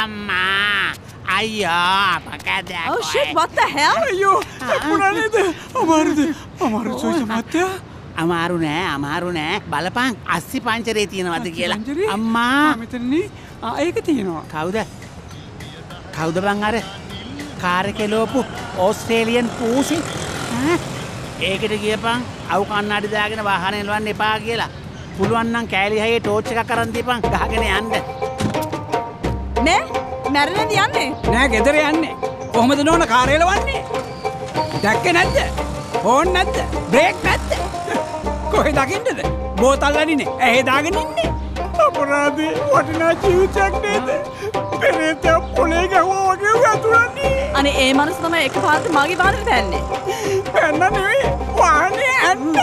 අම්මා අයියා මොකද Oh shit, what the hell? අයියෝ පුරා නේද අමාරු සොයිස මහත්තයා අමාරු නෑ බලපන් අස්සි පංචරේ තියෙනවද කියලා පංචරේ? අම්මා මෙතනනේ ඒක තියෙනවා කවුද බං අර කාර් එකේ ලෝපු ඕස්ට්‍රේලියන් පූසි ඒකට ගියපන් අවු කන්නාඩි දාගෙන වාහනේ එලවන්න එපා කියලා පුළුවන් නම් කෑලි හයේ ටෝච් එකක් අරන් දීපන් ගහගෙන යන්න නේ මැරෙන්නද යන්නේ? නෑ ගෙදර යන්නේ කොහොමද නෝන කාර් එලවන්නේ දැක්කේ නැද්ද හෝන් නැද්ද බ්‍රේක් නැද්ද කොහෙද දකින්නද බෝතල් අඩිනේ ඇහි දාගෙන ඉන්නේ අපරාධේ වටිනා ජීවිතයක් නේද පෙරේත පොලේ ගහුවා වගේ වතුරන්නේ අනේ ඒ මනුස්ස තමයි එකපාරට මගේ වාහනේ පැන්නේ. පැන්න නෙවෙයි වාහනේ ඇන්න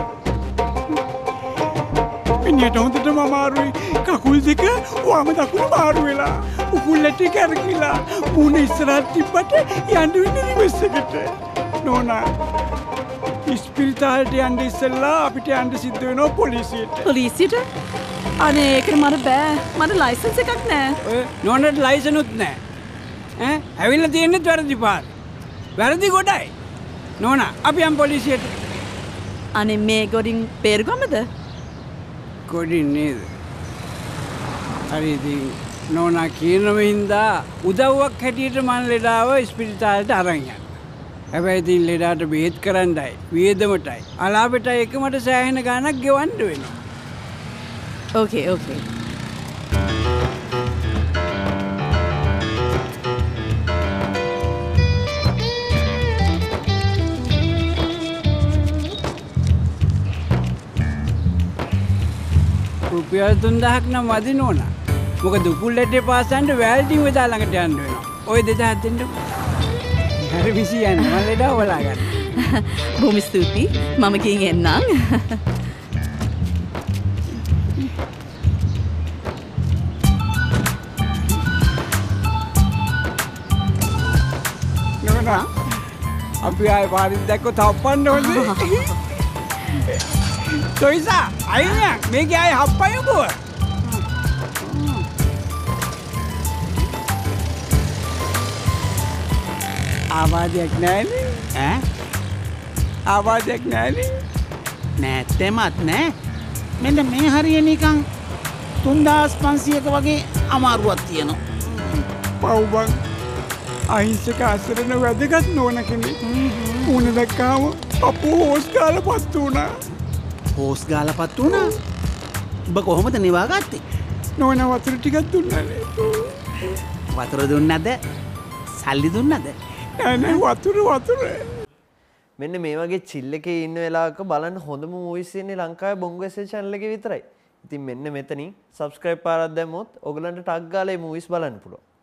මිනිහට හොඳටම අමාරුයි කකුල් දෙක වම දකුණ මාරු වෙලා උකුල්ලට කැරකිලා මුණ ඉස්සරහට තිබ්බට යන්න වෙන්නේ රිවර්ස් එකට නෝනා ඉස්පිරිතාලට යන්න ඉස්සෙල්ලා අපිට යන්න සිද්ධ වෙනවා පොලිසියට. පොලිසියට? අනේ ඒකට මට බෑ. මට ලයිසන්ස් එකක් නෑ. ඔය නෝනට ලයිසන්ුත් නෑ. ඈ ඇවිල්ලා තියෙන්නේ වැරදි පාර. වැරදි ගොඩයි. නෝනා අපි යම් පොලිසියට. අනේ මේ ගොඩින් පෙරගමද? ගොඩින් නේද? හරි ඉතින් නෝනා කියනම හින්දා උදව්වක් හැටියට මම ලෙඩාව ඉස්පිරිතාලට අරන් යනවා. හැබැයි ඉතින් ලෙඩාට බෙහෙත් කරන්නයි වියදමටයි අලාපෙටයි එක මට සෑහෙන ගාණක් ගෙවන්න වෙනවා. Okay. රුපියල් 3000ක් නම් වදි නෝනා. මොකද උකුල්ලට පාසන්න වැල්ටින් වෙදා ළඟට යන්න වෙනවා. ওই 2000 දෙන්න. හරි විසි යන්න මම ලෙඩා වලා ගන්න. බොහොම ස්තුතියි. මම ගිහින් එන්නම්. නෝනා අපි ආයේ පාරින් දැක්කොත් හප්පන්න ඕනේ. සොයිසා අයියා මේක ආයේ හප්පයමුකෝ. ආවාදයක් නැහැනේ. ඈ ආවාදයක් නැහැනේ. නැත්තෙමත් නෑ මෙන්න මේ හරිය නිකන් 3500ක වගේ අමාරුවක් තියෙනවා පව්බන් අහිංසක අසරණ වැදගත් නෝන කෙනෙක්. උණ දැක්කාම අපෝ හොස් ගාලා පත්තු වුණා. හෝස් ගාලා පත්තු වුණා ඔබ කොහොමද නිවාගත්තේ නෝන වතුර ටිකක් දුන්නානේ. වතුර දුන්නද සල්ලි දුන්නද නෑ වතුර මෙන්න මේ වගේ චිල් එකේ ඉන්න වෙලාවක බලන්න හොඳම මූවිස් ඉන්නේ ලංකාවේ බොංගෝ එස් channel එකේ විතරයි. ඉතින් මෙන්න මෙතනින් subscribe පාරක් දැම්මොත් ඔයගලන්ට ටග් ගාලා මේ මූවිස් බලන්න පුළුවන්.